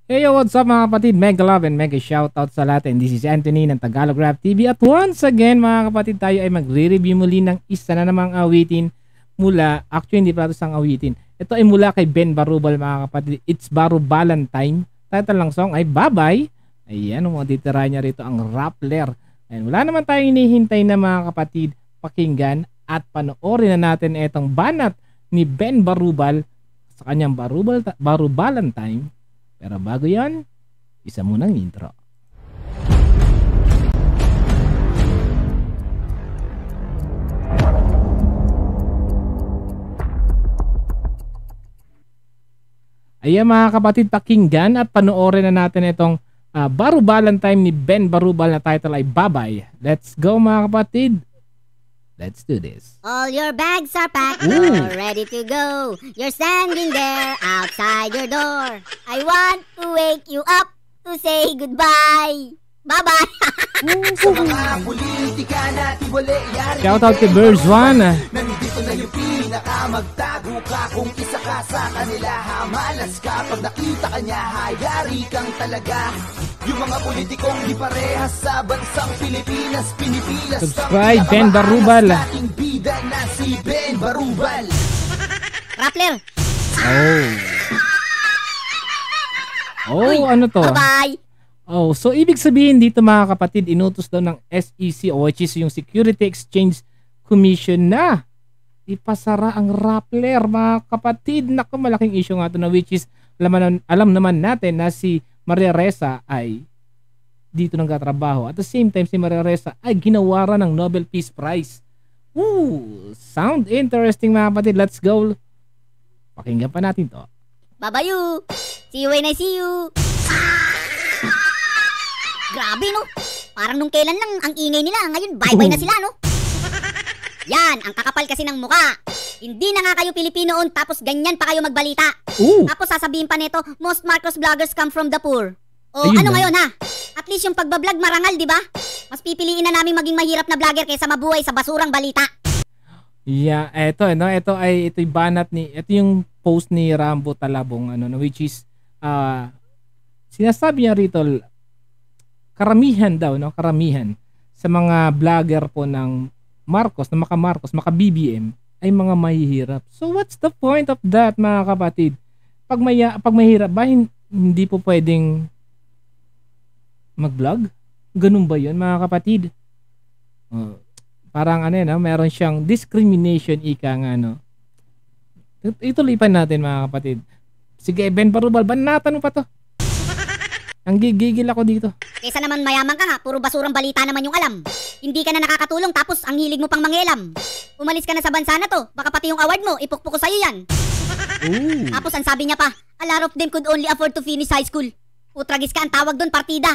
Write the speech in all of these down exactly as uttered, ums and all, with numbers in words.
Hey, yo, what's up mga kapatid? Mega love and mega shoutout sa lahat. And this is Anthony ng Tagalog Rap T V. At once again mga kapatid, tayo ay magre-review muli ng isa na namang awitin mula, actually hindi pa ito isang awitin. Ito ay mula kay Ben Barubal mga kapatid. It's Baru Valentine. Title lang song ay Bye-Bye. Ayan, mga ditira niya rito ang Rappler. And wala naman tayong hinihintay na mga kapatid, pakinggan at panoorin na natin itong banat ni Ben Barubal sa kanyang Barubal, Baru Valentine. Pero bago yan, isa munang intro. Ayan mga kapatid, pakinggan at panoorin na natin itong uh, Baru Valentine ni Ben Barubal na title ay Bye-Bye. Let's go mga kapatid. Let's do this. All your bags are packed, you're ready to go. You're standing there outside your door. I want to wake you up to say goodbye. Bye-bye. Shout out to Birds One. Nandito na yung pinaka, magtago ka kung isa ka sa kanila. Hamalas ka pag nakita ka niya, hayari kang talaga. Yung mga politikong di parehas sa bansang Pilipinas, pinipilas. Subscribe Ben Barubal. Ating bida na si Ben Barubal. Rappler. Oh. Oh, Uy, ano to? Bye-bye. Oh, so ibig sabihin dito mga kapatid, inutos daw ng S E C o which is yung Security Exchange Commission na ipasara ang Rappler mga kapatid. Naku, malaking issue nga ito na which is alam, alam naman natin na si Maria Ressa ay dito nagtatrabaho. At the same time, si Maria Ressa ay ginawaran ng Nobel Peace Prize. Ooh, sound interesting mga kapatid. Let's go. Pakinggan pa natin to. Bye-bye you. See you when I see you. Grabe no. Parang nung kailan lang ang ingay nila. Ngayon bye-bye na sila no. Yan, ang kakapal kasi ng muka. Hindi na nga kayo Pilipino on tapos ganyan pa kayo magbalita. Ooh. Tapos sasabihin pa nito, most Marcos vloggers come from the poor. O Ayun ano na. ngayon ha? At least yung pagbablog marangal, di ba? Mas pipiliin na namin maging mahirap na vlogger kaysa mabuhay sa basurang balita. Yeah, eto no, ito ay ito'y banat ni ito yung post ni Rambo Talabong ano no, which is uh, sinasabi niya rito karamihan daw no, karamihan sa mga vlogger po ng Marcos, na maka Marcos, maka B B M ay mga mahihirap. So what's the point of that mga kapatid? Pag may pag mahirap ba hindi po pwedeng mag-vlog? Ganun ba 'yun mga kapatid? Uh, parang ano no, meron siyang discrimination ika nga no. Ituloy pa natin mga kapatid. Sige, Ben Barubal, banatan mo pa to. Ang gigigil ako dito. Kaysa naman mayaman ka nga, puro basurang balita naman yung alam. Hindi ka na nakakatulong tapos ang hilig mo pang mangialam. Umalis ka na sa bansa na to, baka pati yung award mo, ipukpuk ko sa'yo yan. Ooh. Tapos ang sabi niya pa, a lot of them could only afford to finish high school. Utragis ka, ang tawag doon, partida.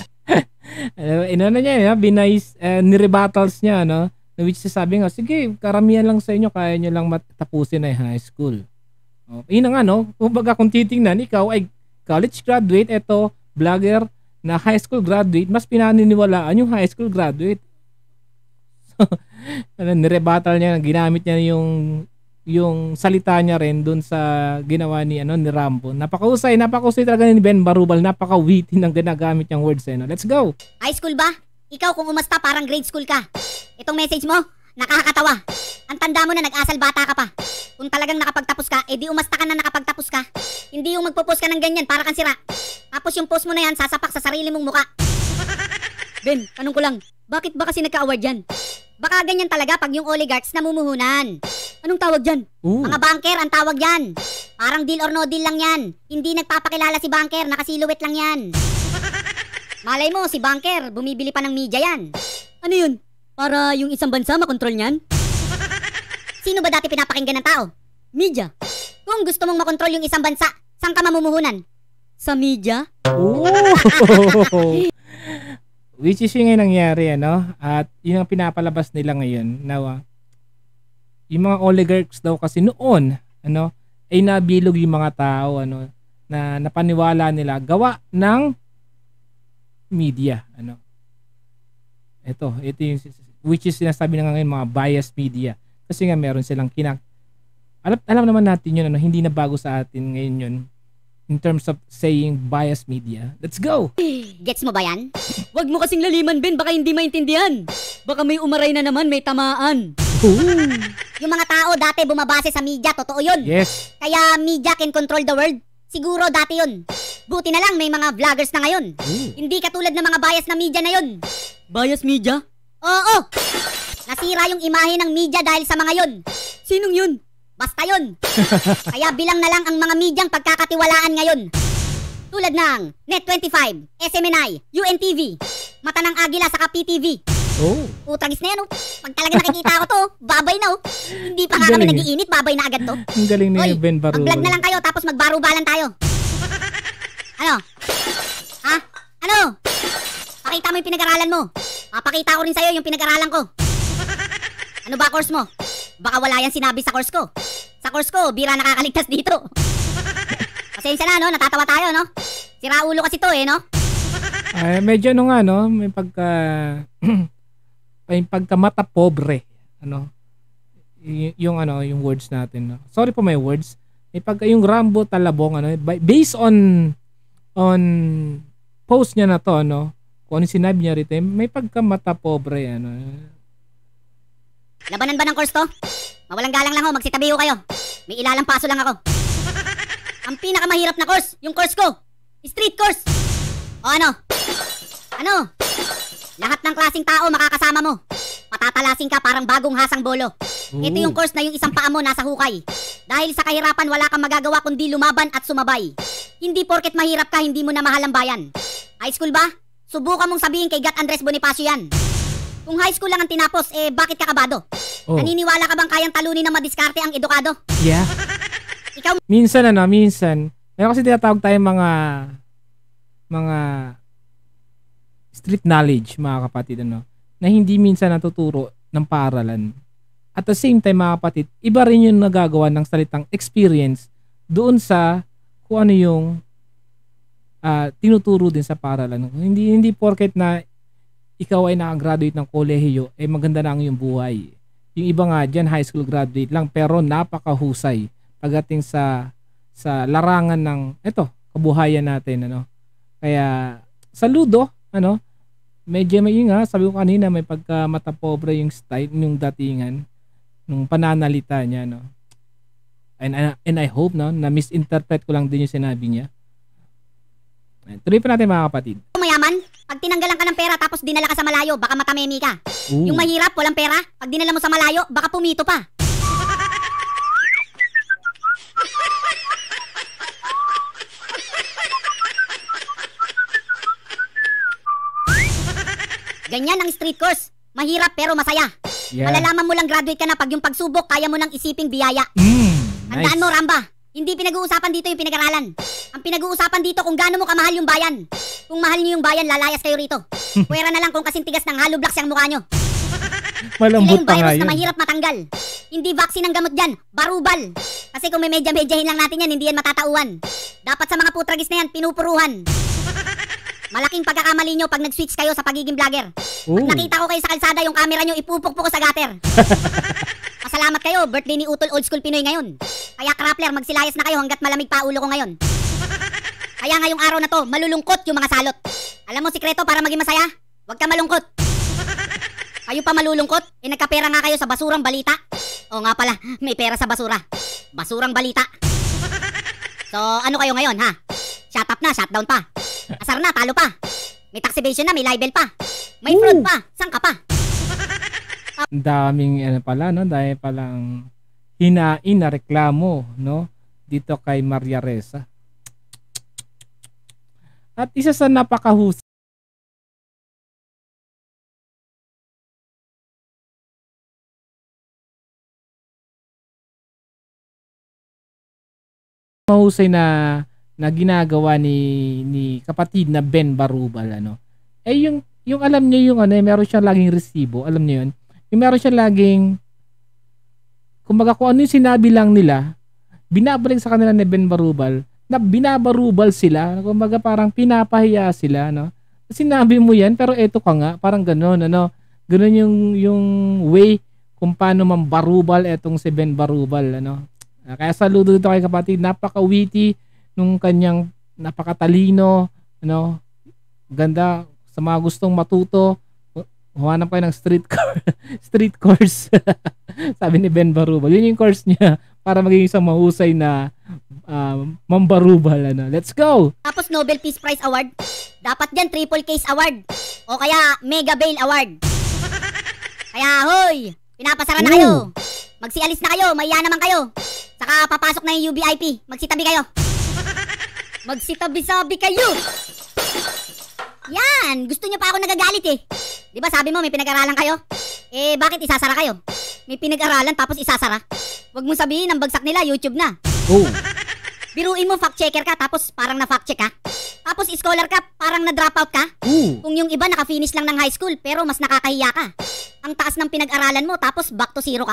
Uh, inano niya, eh, binais, uh, nirebattles niya, no? Which sabi nga, sige, karamihan lang sa inyo, kaya nyo lang matapusin ay high school. Oh, yun na nga, no? Kumbaga kung titingnan, ikaw ay college graduate, eto, vlogger na high school graduate, mas pinaniniwalaan yung high school graduate. So, ano, nirebattle niya, ginamit niya yung yung salita niya rin dun sa ginawa ni ano ni Rambo. Napakahusay, napakahusay talaga ni Ben Barubal, napaka-witty ng ginagamit niyang words eh, no? Let's go. High school ba? Ikaw kung umasta parang grade school ka. Itong message mo, nakakatawa. Ang tanda mo na nag-asal bata ka pa. Kung talagang nakapagtapos ka, edi umasta ka na nakapagtapos ka. Hindi yung magpo-post ka ng ganyan para kang sira. Tapos yung post mo na yan, sasapak sa sarili mong muka. Ben, tanong ko lang, bakit ba kasi nagka-award yan? Baka ganyan talaga pag yung oligarchs namumuhunan. Anong tawag dyan? Ooh. Mga banker ang tawag yan. Parang deal or no deal lang yan. Hindi nagpapakilala si banker, nakasiluwet lang yan. Malay mo, si banker, bumibili pa ng media yan. Ano yun? Para yung isang bansa makontrol niyan? Sino ba dati pinapakinggan ng tao? Media. Kung gusto mong makontrol yung isang bansa, saan ka mamumuhunan? Sa media? Ooh. Which is yung ngayon nangyari, ano? At yun ang pinapalabas nila ngayon na uh, yung mga oligarchs daw kasi noon, ano, ay nabilog yung mga tao, ano, na napaniwala nila gawa ng media, ano. Ito, ito yung which is sinasabi na ngayon mga biased media. Kasi nga meron silang kinak alam, alam naman natin yun, ano, hindi na bago sa atin ngayon yun. in terms of saying biased media. Let's go! Gets mo ba yan? Wag mo kasing laliman, Ben, baka hindi maintindihan. Baka may umaray na naman, may tamaan. Ooh. Yung mga tao dati bumabase sa media, totoo yun. Yes. Kaya media can control the world. Siguro dati yun. Buti na lang may mga vloggers na ngayon. Ooh. Hindi katulad ng mga bias na media na yun. Bias media? Oo! Nasira yung imahe ng media dahil sa mga yun. Sinong yun? Basta yun. Kaya bilang na lang ang mga medyang pagkakatiwalaan ngayon. Tulad ng Net twenty-five, S M N I, U N T V, Mata ng Agila saka P T V. Oh. Utragis na yan, oh. Pag talaga nakikita ko to, babay na, oh. Hindi pa nga kami Galing, eh. nagiinit, babay na agad to. Ang galing ni Oy, Ben Barubal. mag-vlog na lang kayo, tapos magbarubalan tayo. Ano? Ha? Ano? Pakita mo yung pinag-aralan mo. Papakita ko rin sa'yo yung pinag-aralan ko. Ano ba course mo? Baka wala yan sinabi sa course ko. Sa course ko, bira nakakaligtas dito. Pasensya na, no? Natatawa tayo, no? Sira ulo kasi to, eh, no? Ay, medyo ano nga, no? May pagka... may pagkamata pobre. Ano? Y- yung ano, yung words natin, no? Sorry po may words. May pagka yung Rambo Talabong, ano? Based on on post niya na to, no? Kung ano sinabi niya rito, may pagkamata pobre, ano? Labanan ba ng course to? Mawalang galang lang ho, magsitabi ho kayo. May ilalang paso lang ako. Ang pinakamahirap na course, yung course ko. Street course. O ano? Ano? Lahat ng klaseng tao makakasama mo. Patatalasin ka parang bagong hasang bolo. Ito yung course na yung isang paa mo nasa hukay. Dahil sa kahirapan wala kang magagawa kundi lumaban at sumabay. Hindi porket mahirap ka, hindi mo na mahal ang bayan. High school ba? Subukan mong sabihin kay Gat Andres Bonifacio yan. Kung high school lang ang tinapos, eh bakit ka kabado? Oh. Naniniwala ka bang kayang talunin ng madiskarte ang edukado? Yeah. Ikaw, Minsan ano, minsan, meron kasi tinatawag tayong mga mga street knowledge, mga kapatid, ano, na hindi minsan natuturo ng paaralan. At the same time, mga kapatid, iba rin yung nagagawa ng salitang experience doon sa kung ano yung uh, tinuturo din sa paaralan. Hindi hindi porket na ikaw ay nakagraduate ng kolehiyo, eh maganda na ang iyong buhay. Yung iba nga dyan, high school graduate lang, pero napakahusay pagdating sa sa larangan ng eto, kabuhayan natin, ano. Kaya saludo, ano, medyo may nga, sabi ko kanina, may pagka mata pobre yung style, yung datingan, nung pananalita niya, no. And, and, and I hope, no, na misinterpret ko lang din yung sinabi niya. Tuloy pa natin, mga kapatid. mayaman, pag tinanggalan ka ng pera tapos dinala ka sa malayo, baka matamemi ka. Ooh. Yung mahirap, walang pera, pag dinala mo sa malayo, baka pumito pa. Ganyan ang street course. Mahirap pero masaya. Yeah. Malalaman mo lang graduate ka na pag yung pagsubok kaya mo nang isiping biyaya. Mm, Tandaan nice. mo, Ramba, hindi pinag-uusapan dito yung pinag-aralan. Ang pinag-uusapan dito kung gaano mo kamahal yung bayan. Kung mahal niyo yung bayan, lalayas kayo rito. Pwera na lang kung kasing tigas ng hollow blocks yung mukha nyo. Malambot Sila yung pa nga virus yun. na mahirap matanggal. Hindi vaccine ang gamot dyan, barubal. Kasi kung may medya-medyahin lang natin yan, hindi yan matatauhan. Dapat sa mga putragis na yan, pinupuruhan. Malaking pagkakamali nyo pag nag-switch kayo sa pagiging vlogger. Pag Ooh. nakita ko kayo sa kalsada, yung camera nyo ipupukpok ko sa gutter. Pasalamat kayo, birthday ni Utol Old School Pinoy ngayon. Kaya Krappler, magsilayas na kayo hanggat malamig pa ulo ko ngayon. Kaya ngayong araw na to, malulungkot yung mga salot. Alam mo sikreto para maging masaya? Huwag ka malungkot. Kayo pa malulungkot? Eh nagkapera nga kayo sa basurang balita. O nga pala, may pera sa basura. Basurang balita. So ano kayo ngayon ha? Shut up na, shutdown pa. Asar na, talo pa. May tax evasion na, may libel pa. May Woo! fraud pa, saan ka pa? Ang daming ano pala, no, dahil palang hinain na reklamo, no, dito kay Maria Ressa. At isa sa napakahusay mahusay na na ginagawa ni ni kapatid na Ben Barubal, ano. Eh yung yung alam niyo yung ano, eh, meron siyang laging resibo, alam niyo yun. Yung meron siyang laging kumbaga kung ano yung sinabi lang nila, binabalik sa kanila ni Ben Barubal, na binabarubal sila, kumbaga parang pinapahiya sila, no. Sinabi mo yan pero eto ka nga, parang gano'n, ano. Gano'n yung yung way kung paano mambarubal etong si Ben Barubal, ano. Kaya saludo dito kay kapatid, napaka-witty nung kanyang napakatalino, ano, ganda sa mga gustong matuto. Humanap kayo ng street course, street course. Sabi ni Ben Barubal. Yun yung course niya para maging isang mahusay na um, mambarubal. Ano. Let's go! Tapos Nobel Peace Prize Award. Dapat dyan triple case award. O kaya mega bail award. Kaya hoy, pinapasara na kayo. Magsialis na kayo, maiya naman kayo. Saka papasok na yung U B I P. Magsitabi kayo. Magsitabi-sabi kayo. Yan, gusto niyo pa ako nagagalit eh. Di ba sabi mo may pinag-aralan kayo? Eh bakit isasara kayo? May pinag-aralan tapos isasara? Huwag mo sabihin ang bagsak nila YouTube na. Oh. Biruin mo fact checker ka tapos parang na fact check ka. Tapos scholar ka parang na drop out ka. Ooh. Kung yung iba naka-finish lang ng high school pero mas nakakahiya ka. Ang taas ng pinag-aralan mo tapos back to zero ka.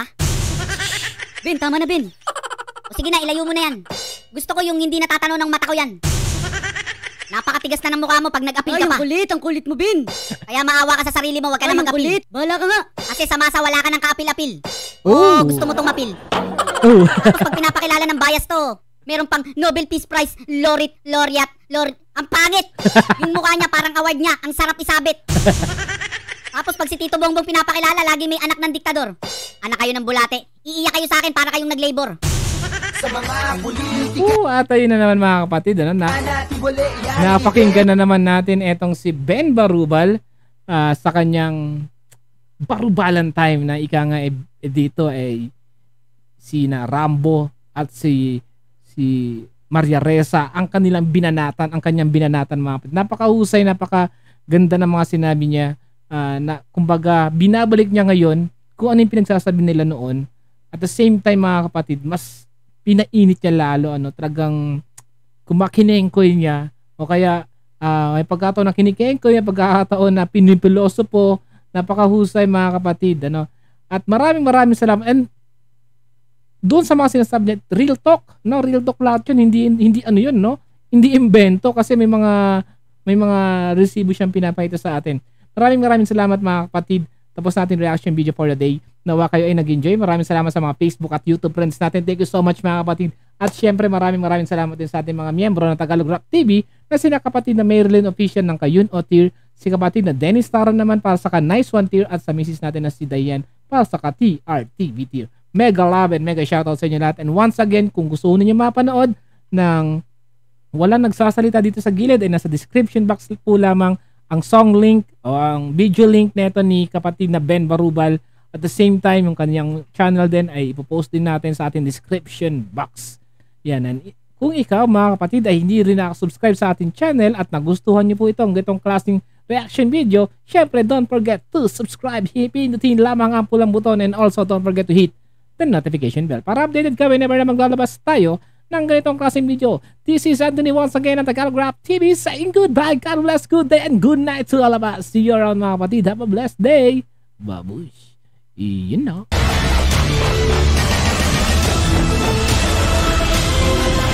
Ben, tama na Ben. O sige na, ilayo mo na yan. Gusto ko yung hindi natatanaw ng mata ko yan. Napakatigas na ng mukha mo pag nag-apil Ay, ka ang pa. kulit, ang kulit mo Ben. Kaya maawa ka sa sarili mo, wag ka Ay, na ang mag-apil. kulit. Bahala ka nga. Kasi sa masa wala ka ng kaapil-apil. Oh. Oo, gusto mo tong mapil. Oh. Tapos pag pinapakilala ng bias to, meron pang Nobel Peace Prize, Laureate, Laureate, Laureate. Ang pangit! Yung mukha niya parang award niya, ang sarap isabit. Tapos pag si Tito Bongbong pinapakilala, lagi may anak ng diktador. Anak kayo ng bulate, iiyak kayo sa akin para kayong nag-labor. Sa mga politika Oo, at ayun na naman mga kapatid. Ano, na, natin wala yan. napakinggan na naman natin etong si Ben Barubal ah, sa kanyang barubalan time na ika nga eh, eh, dito ay si na Rambo at si si Maria Ressa ang kanilang binanatan, ang kanyang binanatan mga kapatid. Napakahusay, napakaganda ng mga sinabi niya ah, na kumbaga binabalik niya ngayon kung ano yung pinagsasabi nila noon. At the same time mga kapatid, mas pinainit niya lalo, ano, talagang kumakinengkoy niya o kaya uh, may pagkataon na kinikengkoy, may pagkataon na pinipiloso po. Napakahusay mga kapatid, ano. At maraming maraming salamat. And doon sa mga sinasabi niya, real talk, no, real talk lahat yun, hindi hindi ano yun, no, hindi imbento kasi may mga may mga resibo siyang pinapakita sa atin. Maraming maraming salamat mga kapatid. Tapos natin reaction video for the day. Nawa kayo ay nag-enjoy. Maraming salamat sa mga Facebook at YouTube friends natin. Thank you so much mga kapatid. At syempre maraming maraming salamat din sa ating mga miyembro ng Tagalog Rap T V na sina kapatid na Marilyn Official ng Kayun o Tier, si kapatid na Dennis Taran naman para sa ka-Nice One Tier at sa misis natin na si Dayan para sa ka-T R T V Tier. Mega love and mega shoutout sa inyo lahat. And once again, kung gusto niyo mapanood ng walang nagsasalita dito sa gilid ay nasa description box po lamang ang song link o ang video link neto ni kapatid na Ben Barubal. At the same time, yung kanyang channel din ay ipopost din natin sa ating description box. Yan. And kung ikaw mga kapatid ay hindi rin nakasubscribe sa ating channel at nagustuhan niyo po itong ganitong klaseng reaction video, syempre don't forget to subscribe. Pindutin lamang ang pulang buton and also don't forget to hit the notification bell para updated ka whenever na maglalabas tayo ng ganitong klaseng video. This is Anthony once again ng Tagalog Rap T V saying goodbye, God bless, good day, and good night to all of us. See you around mga kapatid. Have a blessed day. Babush. Iyon na.